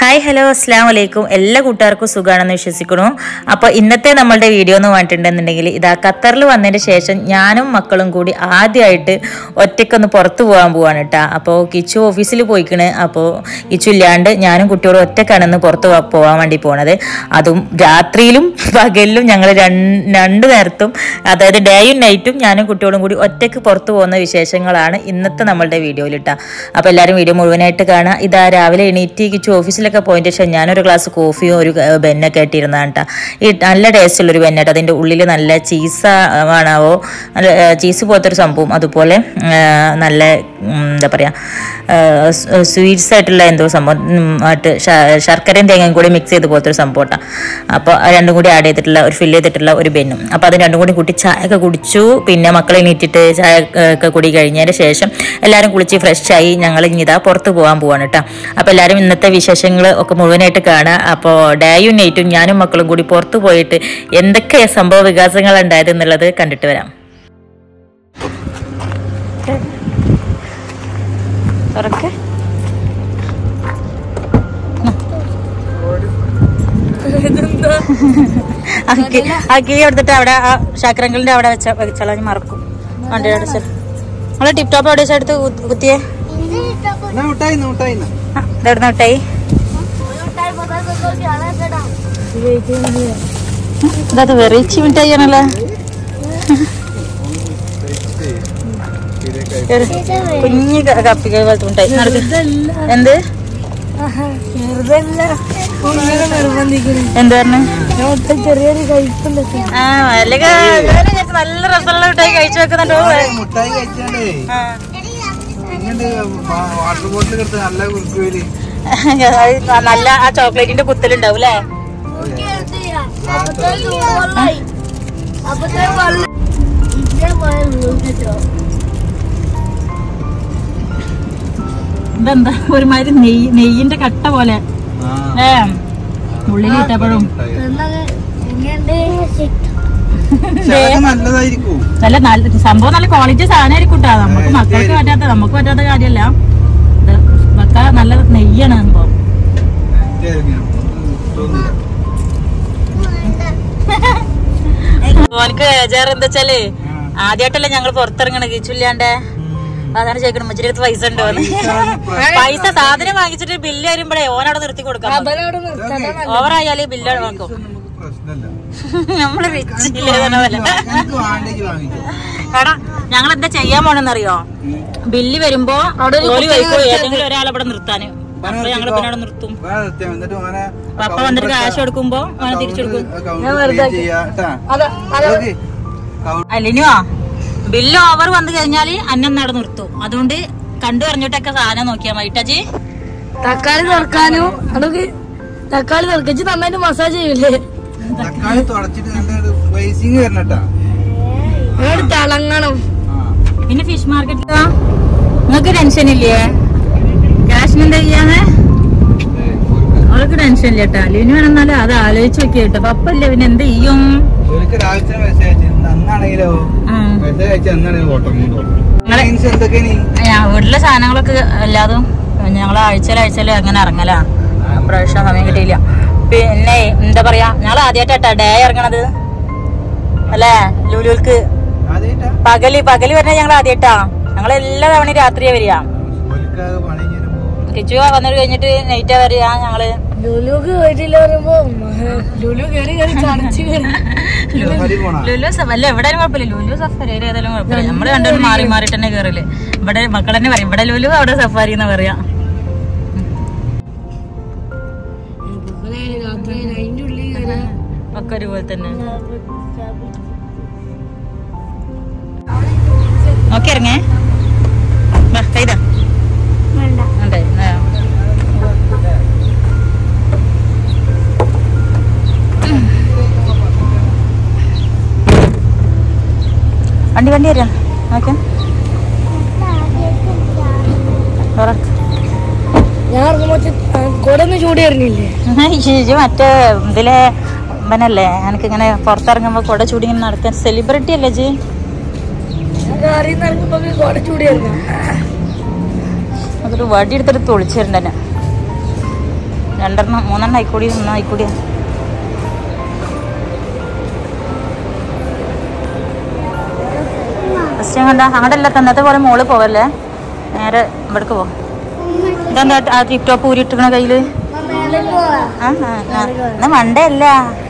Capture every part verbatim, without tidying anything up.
Hi hello അസ്സലാമു അലൈക്കും. എല്ലാ കൂട്ടുകാർക്കും സുഖമാണെന്ന് വിശ്വസിക്കുന്നു. അപ്പോൾ ഇന്നത്തെ നമ്മളുടെ വീഡിയോ എന്ന് പറഞ്ഞിട്ടുണ്ടെന്നുണ്ടെങ്കിൽ ഇതാ ഖത്തറിൽ വന്നതിന് ശേഷം ഞാനും മക്കളും കൂടി ആദ്യമായിട്ട് ഒറ്റയ്ക്കൊന്ന് പുറത്ത് പോകാൻ പോവാണ് കേട്ടോ. അപ്പോൾ കിച്ചു ഓഫീസിൽ പോയിക്കണ്. അപ്പോൾ കിച്ചു ഇല്ലാണ്ട് ഞാനും കുട്ടിയോടും ഒറ്റക്കാണെന്ന് പുറത്ത് പോകാൻ വേണ്ടി പോണത്. അതും രാത്രിയിലും പകലിലും ഞങ്ങൾ രണ്ട് നേരത്തും, അതായത് ഡേയും നൈറ്റും ഞാനും കുട്ടിയോടും കൂടി ഒറ്റയ്ക്ക് പുറത്ത് പോകുന്ന വിശേഷങ്ങളാണ് ഇന്നത്തെ നമ്മളുടെ വീഡിയോയിൽ ഇട്ടാ. അപ്പോൾ എല്ലാവരും വീഡിയോ മുഴുവനായിട്ട് കാണുക. ഇതാ രാവിലെ എണീറ്റ് കിച്ചു ഓഫീസിലൊക്കെ പോയതിന് ശേഷം ഞാനൊരു ഗ്ലാസ് കോഫിയും ഒരു ബെന്നൊക്കെ ആയിട്ടിരുന്നതാണ് കേട്ടോ. ഈ നല്ല ടേസ്റ്റുള്ളൊരു ബെന്നായിട്ട്, അതിൻ്റെ ഉള്ളിൽ നല്ല ചീസ ആണാവോ, നല്ല ചീസ് പോലത്തെ ഒരു സംഭവം, അതുപോലെ നല്ല എന്താ പറയുക സ്വീറ്റ്സ് ആയിട്ടുള്ള എന്തോ സംഭവം ആയിട്ട് ശർക്കരയും തേങ്ങയും കൂടി മിക്സ് ചെയ്ത് പോലത്തെ ഒരു സംഭവം കേട്ടോ. അപ്പോൾ രണ്ടും കൂടി ആഡ് ചെയ്തിട്ടുള്ള ഒരു ഫില്ല് ചെയ്തിട്ടുള്ള ഒരു ബെന്നും. അപ്പോൾ അത് രണ്ടും കൂടി കൂട്ടി ചായ ഒക്കെ കുടിച്ചു. പിന്നെ മക്കളെ എണീറ്റിട്ട് ചായ ഒക്കെ കുടി കഴിഞ്ഞതിന് ശേഷം എല്ലാവരും കുളിച്ച് ഫ്രഷായി ഞങ്ങൾ ഇനിതാ പുറത്ത് പോകാൻ പോവാണ് കേട്ടോ. അപ്പോൾ എല്ലാവരും ഇന്നത്തെ വിശേഷങ്ങൾ ഒക്കെ മുഴുവനായിട്ട് കാണുക. അപ്പോൾ ഡേയും നൈറ്റും ഞാനും മക്കളും കൂടി പുറത്ത് പോയിട്ട് എന്തൊക്കെ സംഭവ വികാസങ്ങൾ ഉണ്ടായത് എന്നുള്ളത് കണ്ടിട്ട് വരാം. ആ കിളി എടുത്തിട്ട് അവിടെ ആ ശാക്രങ്ങളിന്റെ അവിടെ വെച്ച വെച്ചളഞ്ഞ് മറക്കും. വണ്ടിയുടെ അവിടെ വെച്ചാൽ നമ്മള് ടിപ് ടോപ്പ് അവിടെ വെച്ചെടുത്ത് കുത്തിയേ. ഇതെവിടുന്ന മിഠായി? ഇതത് വെറൈറ്റി മിഠായി ആണല്ലോ. കുഞ്ഞു കപ്പിക പോലത്തെ മിഠായി. എന്ത് എന്ത് പറഞ്ഞു? ആ നല്ല രസമുള്ള മിഠായി കഴിച്ചു വെക്കുന്നുണ്ടോ? നല്ല ആ ചോക്ലേറ്റിന്റെ കുത്തലുണ്ടാവും അല്ലേ? ഇതെന്താ ഒരുമാതിരി നെയ്യ് നെയ്യിന്റെ കട്ട പോലെ ഏ ഉള്ളിൽ ഇട്ടപ്പോഴും നല്ല നല്ല സംഭവം, നല്ല ക്വാളിറ്റി സാധനമായിരിക്കും കേട്ടോ. നമുക്ക് മക്കൾക്ക് പറ്റാത്ത നമുക്ക് പറ്റാത്ത കാര്യമല്ല. മക്ക നല്ല നെയ്യാണ് സംഭവം. ഓനക്ക് ബേജാറ് എന്താ വെച്ചാല് ആദ്യമായിട്ടല്ലേ ഞങ്ങൾ പുറത്തിറങ്ങണ കിച്ചില്ലാണ്ട്. അതാണ് ചോദിക്കണം മച്ചിരി അടുത്ത് പൈസ ഉണ്ടോ? പൈസ സാധനം വാങ്ങിച്ചിട്ട് ബില്ല് വരുമ്പോഴേ ഓനവിടെ നിർത്തി കൊടുക്കാം. ഓവറായാല് ബില്ല് വാങ്ങിക്കും. നമ്മള് റിച്ചില്ലേ പോലെ. എടാ ഞങ്ങൾ എന്താ ചെയ്യാൻ പോണെന്നറിയോ? ബില്ല് വരുമ്പോ ഏതെങ്കിലും ഒരാളവിടെ നിർത്താന്. അപ്പൊ ഞങ്ങൾ പിന്നെ അവിടെ നിർത്തും. പപ്പ വന്നിട്ട് കാശ് കൊടുക്കുമ്പോ അവനെ തിരിച്ചെടുക്കും. അല്ലിനുവാ ബില്ല് ഓവർ വന്നു കഴിഞ്ഞാല് അന്നം നട നിർത്തും. അതുകൊണ്ട് കണ്ടു പറഞ്ഞിട്ടൊക്കെ സാധനം നോക്കിയാ മതി. ടജി തക്കാളി തുറക്കാനും അതൊക്കെ തക്കാളി തുറക്കിച്ച് നന്നായിട്ട് മസാജ് ചെയ്യൂലേ? തിളങ്ങണം. പിന്നെ ഫിഷ് മാർക്കറ്റിലാ നിങ്ങക്ക് ടെൻഷൻ ഇല്ലേ? ക്യാഷിന് എന്താ ചെയ്യാന്ന് അവൾക്ക് ടെൻഷൻ ഇല്ല കേട്ടാ. ലിനു വേണമെന്നാലും അത് ആലോചിച്ച് നോക്കി കേട്ടോ. പപ്പല്ലേ പിന്നെ എന്ത് ചെയ്യും? വീട്ടിലെ സാധനങ്ങളൊക്കെ എല്ലാതും ഞങ്ങള് ആഴ്ചയിൽ ആഴ്ചയിൽ അങ്ങനെ ഇറങ്ങലാ. പ്രാവശ്യം സമയം കിട്ടിയില്ല. പിന്നെ എന്താ പറയാ, ഞങ്ങൾ ആദ്യമായിട്ടാ ഡേ ഇറങ്ങണത് അല്ലേ? ലുലുക്ക് പകല് പകല് വരണ ഞങ്ങൾ ആദ്യമായിട്ടാ. ഞങ്ങൾ എല്ലാ തവണയും രാത്രിയാ വരിക. കിച്ചു വന്നിട്ട് കഴിഞ്ഞിട്ട് നൈറ്റാ വരിക ഞങ്ങള്. ലുലുക്ക് പോയിട്ടില്ല പറയുമ്പോ ലുലു കയറി കയറി ചടച്ച് ലുലു അല്ല എവിടെയും കുഴപ്പമില്ല. ലുലു സഫാരി ഏതായാലും കുഴപ്പമില്ല. നമ്മള് രണ്ടും മാറി മാറിട്ട് തന്നെ കയറില്ലേ. ഇവിടെ മക്കൾ തന്നെ പറയും ഇവിടെ ലുലു അവിടെ സഫാരി എന്നാ പറയാ. ഒക്കെ ഒരുപോലെ തന്നെ. ഓക്കെ ഇറങ്ങേ കൈതാ അതെ. വണ്ടി വണ്ടി വരാം. ഓക്കെ ഞാൻ കൊടൊന്നും ചൂടി ഇറങ്ങില്ലേ? മറ്റേ ഇതിലെ ഇവനല്ലേ എനിക്കിങ്ങനെ പുറത്തിറങ്ങുമ്പോ കൊട ചൂടി ഇങ്ങനെ നടക്കാൻ. സെലിബ്രിറ്റി അല്ലേ ജി? അതൊരു വടി എടുത്തിട്ട് തൊളിച്ചിട്ടുണ്ട് തന്നെ. രണ്ടെണ്ണം മൂന്നെണ്ണം ആയിക്കൂടി ഒന്നും ആയിക്കൂടിയാ. ഫസ്റ്റ് കണ്ട അങ്ങോട്ട് അല്ല തന്നത്തെ പോലെ മോള് പോവല്ലേ, നേരെ ഇവിടേക്ക് പോ. ഇതെന്താ ആ ടിപ് ടോപ്പ് ഊരിട്ടിക്കണ കയ്യില്? എന്നാ മണ്ടേ അല്ല,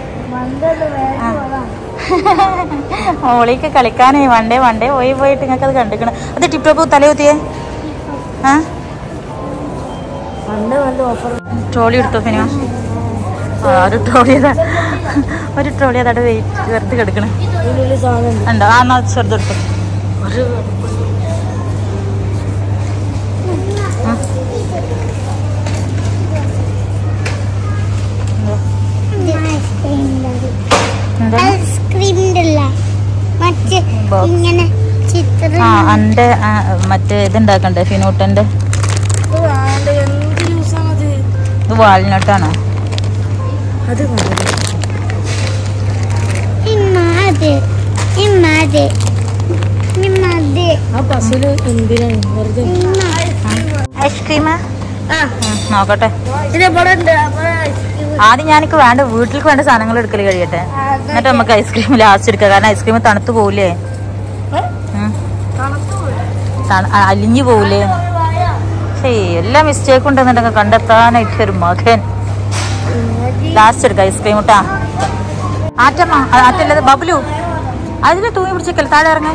മോളിക്ക് കളിക്കാനേ വണ്ടേ വണ്ടേ പോയി പോയിട്ട് നിങ്ങൾക്ക് അത് കണ്ടിക്കണം. അത് ടിപ് ടോപ്പ് തലയുത്തിയേ. ആ ട്രോളി എടുത്തോ ഫിനിമ? ആ ഒരു ട്രോളി അതാ, ഒരു ട്രോളി അതാടെ വെയിറ്റ് വെറുതെ കിടക്കണേ ഉണ്ടോ? ആ എന്നാ ചെറുതെടുത്തു. ആ അന്റെ മറ്റേ ഇതുണ്ടാക്കണ്ടേ ഫിനൂട്ടന്റെ? ഇത് വാൾനട്ടാണോ? ഐസ്ക്രീമാ? നോക്കട്ടെ. ആദ്യം ഞാനിക്ക് വേണ്ട വീട്ടിലേക്ക് വേണ്ട സാധനങ്ങൾ എടുക്കല് കഴിയട്ടെ, എന്നിട്ട് നമുക്ക് ഐസ്ക്രീം ലാസ്റ്റ് എടുക്കാം. കാരണം ഐസ്ക്രീം തണുത്ത് പോവില്ലേ, അലിഞ്ഞു പോവില്ലേ? ശരി, എല്ലാ മിസ്റ്റേക്കും ഉണ്ടെന്നുണ്ടെങ്കിൽ കണ്ടെത്താനായിട്ട് ഒരു മകൻ. ലാസ്റ്റ് എടുക്കാം ഐസ്ക്രീം കേട്ടാ. ആറ്റമ്മ ആറ്റല്ലത് ബബ്ലു, അതില് തൂങ്ങി പിടിച്ചേക്കൽ താഴെ ഇറങ്ങ.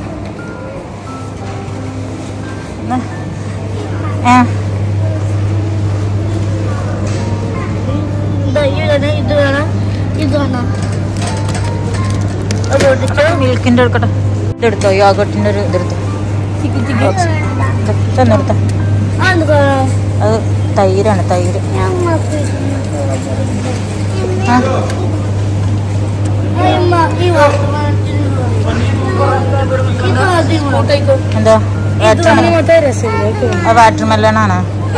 മിൽക്കിന്റെ എടുക്കട്ടെ. ഇതെടുത്തോ, യോഗട്ടിന്റെ ഒരു ഇതെടുത്തോ. ഇതെന്നെടുത്തോ. അത് തൈരാണ്, തൈര്. എന്താ വാട്ടർ മെലണാണ്?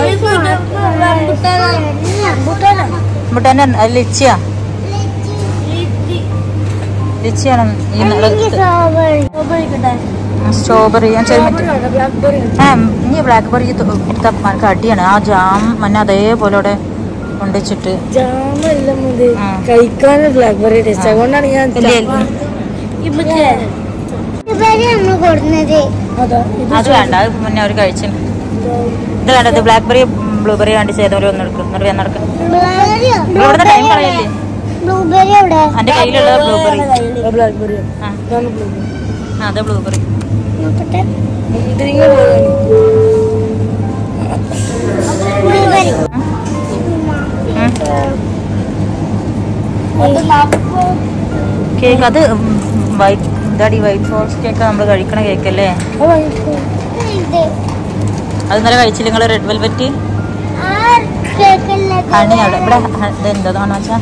ബുട്ടാന്റെ ലിച്ചിയാ? ലിച്ചിയാണ്. സ്ട്രോബെറി ഇനി ബ്ലാക്ക്ബെറി അടിയാണ്. ആ ജാം മന്നെ അതേപോലെ അവിടെ കൊണ്ടുവച്ചിട്ട് അത് വേണ്ട, അത് മുന്നേ അവർ കഴിച്ചു. ഇത് വേണ്ടത് ബ്ലാക്ക്ബെറി ബ്ലൂബെറി വേണ്ടി ചെയ്തവരെ ഒന്ന് എടുക്കും. എന്നിട്ട് വന്നെടുക്കും. ഇവിടെ ടൈം കളയല്ലേ? എന്റെ കയ്യിലുള്ള ബ്ലൂബെറി. അതെ ബ്ലൂബെറി. കേക്ക് അത് വൈറ്റ് ഇതാടി വൈറ്റ് ഫോറസ്റ്റ് കേക്ക് നമ്മൾ കഴിക്കണ കേക്കല്ലേ? അത് ഇന്നലെ കഴിച്ചില്ല നിങ്ങൾ? റെഡ് വെൽവെറ്റ് ഹണി അവിടെ ഇവിടെ ഇതെന്താണെന്ന് വെച്ചാ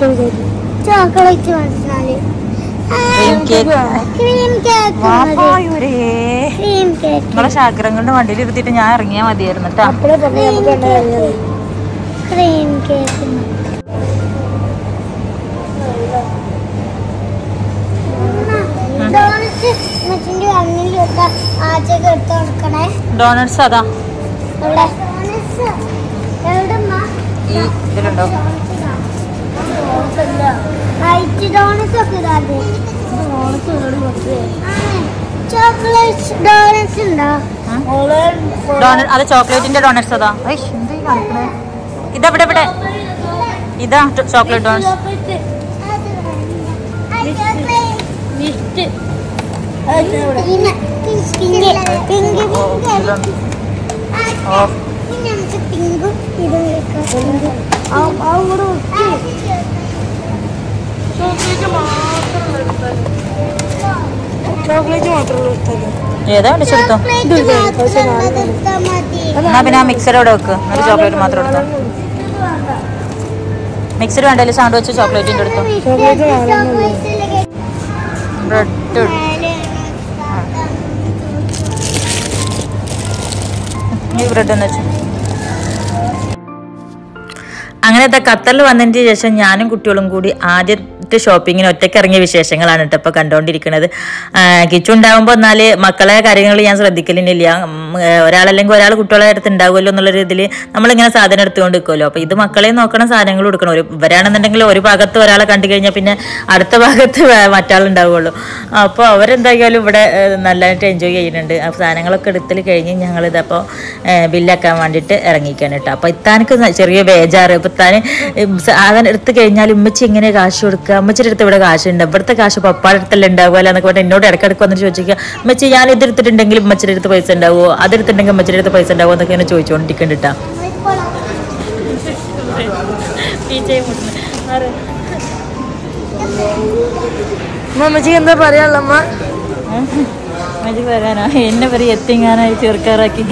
നിങ്ങളെ ശാക്കരം കൊണ്ട് വണ്ടിയിൽ ഇരുത്തിട്ട് ഞാൻ ഇറങ്ങിയാ മതിയായിരുന്നു കേട്ടോ. ഡോണറ്റ്സ് അതാ ഈ ഇതിലുണ്ടോ? അത് ചോക്ലേറ്റിന്റെ ഡോണറ്റ്സ് അതാ. ഇതെവിടെ ഇവിടെ? ഇതാ ചോക്ലേറ്റ് ഡോണറ്റ്സ്. ഏതാ വിളിച്ചെടുത്തോ? എന്നാ പിന്നെ ആ മിക്സർ അവിടെ വെക്ക്. ഒരു ചോക്ലേറ്റ് മാത്രം എടുത്തോ. മിക്സർ വേണ്ടല്ലോ, സാൻഡ് വെച്ച് ചോക്ലേറ്റിന്റെ എടുത്തോ. ബ്രെഡ് ഈ ബ്രെഡ് എന്ന് വെച്ചു. അങ്ങനത്തെ ഖത്തറിൽ വന്നതിന് ശേഷം ഞാനും കുട്ടികളും കൂടി ആദ്യം ഒറ്റ ഷോപ്പിങ്ങിന് ഒറ്റയ്ക്ക് ഇറങ്ങിയ വിശേഷങ്ങളാണ് കേട്ടോ ഇപ്പോൾ കണ്ടുകൊണ്ടിരിക്കുന്നത്. കിച്ചു ഉണ്ടാകുമ്പോൾ എന്നാൽ മക്കളെ കാര്യങ്ങൾ ഞാൻ ശ്രദ്ധിക്കലില്ല. ഒരാളല്ലെങ്കിൽ ഒരാൾ കുട്ടികളെ അടുത്ത് ഉണ്ടാവുമല്ലോ എന്നുള്ളൊരു ഇതിൽ നമ്മളിങ്ങനെ സാധനം എടുത്തുകൊണ്ട് നിൽക്കുമല്ലോ. അപ്പോൾ ഇത് മക്കളെ നോക്കണം, സാധനങ്ങൾ കൊടുക്കണം. ഒരു ഇവരാണെന്നുണ്ടെങ്കിൽ ഒരു ഭാഗത്ത് ഒരാളെ കണ്ടു കഴിഞ്ഞാൽ പിന്നെ അടുത്ത ഭാഗത്ത് മറ്റാളുണ്ടാവുള്ളൂ. അപ്പോൾ അവരെന്തായാലും ഇവിടെ നല്ലതായിട്ട് എൻജോയ് ചെയ്യുന്നുണ്ട്. ആ സാധനങ്ങളൊക്കെ എടുത്തിൽ കഴിഞ്ഞ് ഞങ്ങളിതപ്പോൾ ബില്ലാക്കാൻ വേണ്ടിയിട്ട് ഇറങ്ങിക്കാണ് കേട്ടോ. അപ്പോൾ ഇത്താനക്ക് ചെറിയ ബേജാറ്. ഇപ്പം ഇത്താൻ സാധനം എടുത്ത് കഴിഞ്ഞാൽ ഉമ്മച്ചി എങ്ങനെ കാശ് കൊടുക്കുക, ഉമ്മച്ചിയുടെ അടുത്ത് ഇവിടെ കാശുണ്ട്, ഇവിടുത്തെ കാശ് പപ്പാടെ അടുത്തല്ല ഉണ്ടാവുക എന്നൊക്കെ പറഞ്ഞാൽ എന്നോട് ഇടയ്ക്കിടയ്ക്ക് വന്നിട്ട് ചോദിക്കുക, ഉമ്മച്ചി ഞാൻ ഇതെടുത്തിട്ടുണ്ടെങ്കിൽ ഉമ്മച്ചിയുടെ അടുത്ത് പൈസ ഉണ്ടാവുമോ, അതെടുത്തിട്ടുണ്ടെങ്കിൽ ഉമ്മച്ചിയുടെ അടുത്ത് പൈസ ഉണ്ടാവുമോ എന്നൊക്കെ ഇങ്ങനെ ചോദിച്ചുകൊണ്ടിരിക്കുന്നുണ്ട് കേട്ടോ. ഉമ്മച്ചിക്ക് എന്താ പറയാനുള്ള അമ്മ? ഉമ്മച്ചി പറയാനോ എന്നെ പറയും എത്തിങ്ങാനായി ചെറുക്കാറാക്കി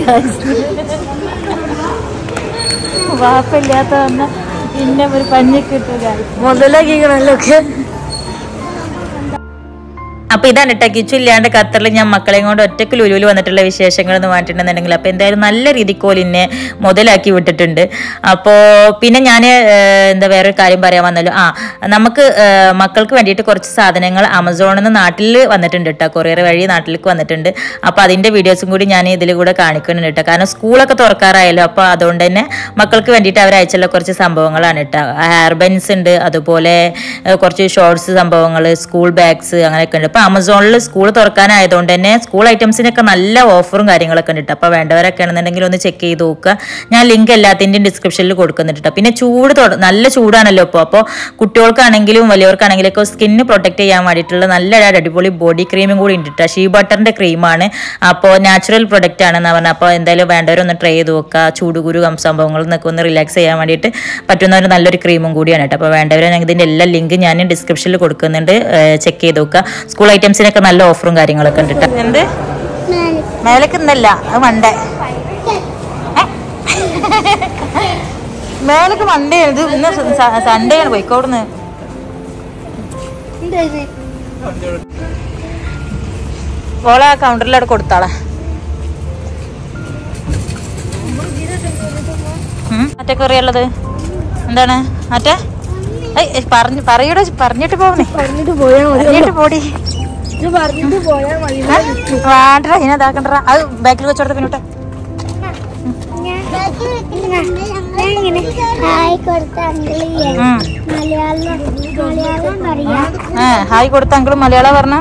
വാപ്പില്ലാത്ത വന്ന പിന്നെ ഒരു പഞ്ഞിക്ക് കിട്ടുക മുതലാക്കിക്കണല്ലോ ഒക്കെ. അപ്പൊ ഇതാണ് കേട്ടോ കിച്ചു ഇല്ലാണ്ട് ഖത്തറിൽ ഞാൻ മക്കളെയും കൊണ്ട് ഒറ്റയ്ക്ക് ലുലുവിൽ വന്നിട്ടുള്ള വിശേഷങ്ങൾ എന്ന് പറഞ്ഞിട്ടുണ്ടെന്നുണ്ടെങ്കിൽ അപ്പൊ എന്തായാലും നല്ല രീതിക്ക് ഓലിന്നെ മുതലാക്കി വിട്ടിട്ടുണ്ട്. അപ്പോൾ പിന്നെ ഞാൻ എന്താ വേറൊരു കാര്യം പറയാൻ വന്നല്ലോ, ആ നമുക്ക് മക്കൾക്ക് വേണ്ടിയിട്ട് കുറച്ച് സാധനങ്ങൾ ആമസോണിൽ നിന്ന് നാട്ടിൽ വന്നിട്ടുണ്ട് കേട്ടോ, കൊറിയർ വഴി നാട്ടിലേക്ക് വന്നിട്ടുണ്ട്. അപ്പോൾ അതിന്റെ വീഡിയോസും കൂടി ഞാൻ ഇതിൽ കൂടെ കാണിക്കുന്നുണ്ട് കേട്ടോ. കാരണം സ്കൂളൊക്കെ തുറക്കാറായല്ലോ, അപ്പോൾ അതുകൊണ്ട് തന്നെ മക്കൾക്ക് വേണ്ടിയിട്ട് അവർ അയച്ചുള്ള കുറച്ച് സംഭവങ്ങളാണ് കേട്ടോ. ഹെയർ ബെൻസ് ഉണ്ട്, അതുപോലെ കുറച്ച് ഷോർട്സ് സംഭവങ്ങൾ, സ്കൂൾ ബാഗ്സ് അങ്ങനെയൊക്കെ ഉണ്ട്. ആമസോണിൽ സ്കൂൾ തുറക്കാനായതുകൊണ്ട് തന്നെ സ്കൂൾ ഐറ്റംസിനൊക്കെ നല്ല ഓഫറും കാര്യങ്ങളൊക്കെ ഉണ്ട്. അപ്പോൾ വേണ്ടവരൊക്കെ ആണെന്നുണ്ടെങ്കിൽ ഒന്ന് ചെക്ക് ചെയ്ത് നോക്കുക. ഞാൻ ലിങ്ക് എല്ലാത്തിൻ്റെയും ഡിസ്ക്രിപ്ഷനിൽ കൊടുക്കുന്നുണ്ട്. പിന്നെ ചൂട് നല്ല ചൂടാണല്ലോ ഇപ്പോൾ. അപ്പോൾ കുട്ടികൾക്കാണെങ്കിലും വലിയവർക്കാണെങ്കിലും ഒക്കെ സ്കിന്ന് പ്രൊട്ടക്ട് ചെയ്യാൻ വേണ്ടിയിട്ടുള്ള നല്ല അടിപൊളി ബോഡി ക്രീമും കൂടി ഉണ്ട് കേട്ടോ. ഷീ ബട്ടറിൻ്റെ ക്രീമാണ്. അപ്പോൾ നാച്ചുറൽ പ്രൊഡക്റ്റ് ആണെന്ന് പറഞ്ഞാൽ അപ്പോൾ എന്തായാലും വേണ്ടവരൊന്ന് ട്രൈ ചെയ്ത് നോക്കുക. ചൂടുകുരു സംഭവങ്ങളിൽ നിന്നൊക്കെ ഒന്ന് റിലാക്സ് ചെയ്യാൻ വേണ്ടിയിട്ട് പറ്റുന്ന ഒരു നല്ലൊരു ക്രീമും കൂടിയാണ് കേട്ടോ. അപ്പോൾ വേണ്ടവരെ ഇതിൻ്റെ എല്ലാ ലിങ്ക് ഞാൻ ഡിസ്ക്രിപ്ഷനിൽ കൊടുക്കുന്നുണ്ട്, ചെക്ക് ചെയ്ത് നോക്കുക. സ്കൂൾ ഐറ്റംസിനൊക്കെ നല്ല ഓഫറും കാര്യങ്ങളൊക്കെ ഉണ്ട് കേട്ടോ. എന്ത് മേലേക്ക് ഇന്നല്ല അത് മണ്ടേ മേലേക്ക് മണ്ടേ ഇത് ഇന്ന് സൺഡേ ആണ് പോയിക്കോടുന്ന്. ഓളെ ആ കൗണ്ടറിലവിടെ കൊടുത്താളെ. മറ്റേ കൊറിയുള്ളത് എന്താണ് മറ്റേ പറഞ്ഞു പറയൂടെ പറഞ്ഞിട്ട് പോകണേ പറഞ്ഞിട്ട് പോയാ മതി. പറഞ്ഞിട്ട് പോടി പറഞ്ഞിട്ട് പോയാ മതി. വേണ്ട ഇതിനതാക്കണ്ട. അത് ബാക്കിൽ വെച്ചോടത്ത് പിന്നോട്ടെ. ഹായ് കൊടുത്ത അങ്കിള് മലയാളം പറഞ്ഞ.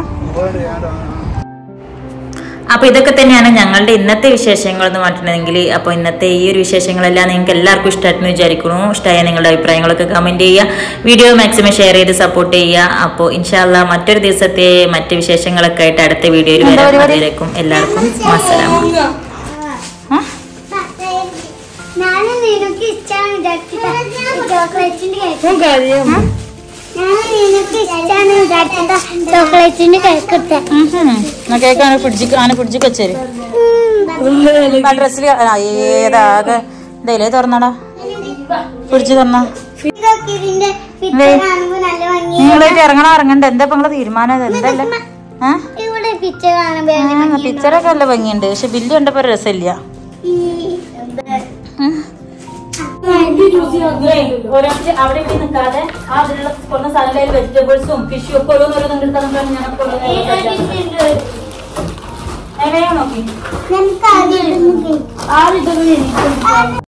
അപ്പോൾ ഇതൊക്കെ തന്നെയാണ് ഞങ്ങളുടെ ഇന്നത്തെ വിശേഷങ്ങൾ എന്ന് പറഞ്ഞിട്ടുണ്ടെങ്കിൽ. അപ്പോൾ ഇന്നത്തെ ഈ ഒരു വിശേഷങ്ങളെല്ലാം നിങ്ങൾക്ക് എല്ലാവർക്കും ഇഷ്ടമായിട്ടെന്ന് വിചാരിക്കുന്നു. ഇഷ്ടമായ നിങ്ങളുടെ അഭിപ്രായങ്ങളൊക്കെ കമൻറ്റ് ചെയ്യുക, വീഡിയോ മാക്സിമം ഷെയർ ചെയ്ത് സപ്പോർട്ട് ചെയ്യുക. അപ്പോൾ ഇൻഷാ അല്ലാഹ് മറ്റൊരു ദിവസത്തെ മറ്റ് വിശേഷങ്ങളൊക്കെ ആയിട്ട് അടുത്ത വീഡിയോയിൽ വരാം. എല്ലാവർക്കും അസ്സലാമു അലൈക്കും. കേക്കാണ് ഫ്രിഡ്ജിക്ക് ആന ഫ്രിഡ്ജിക്ക് വെച്ചേര് ഡ്രസ്സിൽ ഏതാകെ ഇതല്ലേ തുറന്നടാ ഫ്രിഡ്ജ് തുറന്നാ. നിങ്ങളായിട്ട് ഇറങ്ങണോ ഇറങ്ങണ്ട എന്താ ഇപ്പൊ നിങ്ങളെ തീരുമാനം? എന്തല്ലേ പിക്ചറൊക്കെ നല്ല ഭംഗിയുണ്ട്, പക്ഷെ ബില്ല് കണ്ടപ്പോ രസമില്ല. അവിടെ ഇവിടെ നിൽക്കാതെ ആ അതിലുള്ള കുറഞ്ഞ സാധനങ്ങളിൽ വെജിറ്റബിൾസും ഫിഷും ഒക്കെ ഓരോന്നോരോന്നും എടുത്താൽ ഞാൻ നോക്കി